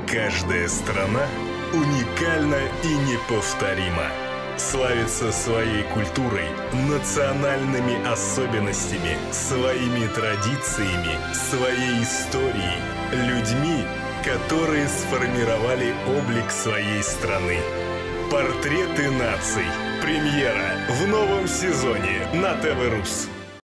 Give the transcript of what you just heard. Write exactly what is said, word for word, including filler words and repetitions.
Каждая страна уникальна и неповторима. Славится своей культурой, национальными особенностями, своими традициями, своей историей, людьми, которые сформировали облик своей страны. Портреты наций. Премьера в новом сезоне на тэ вэ Рус.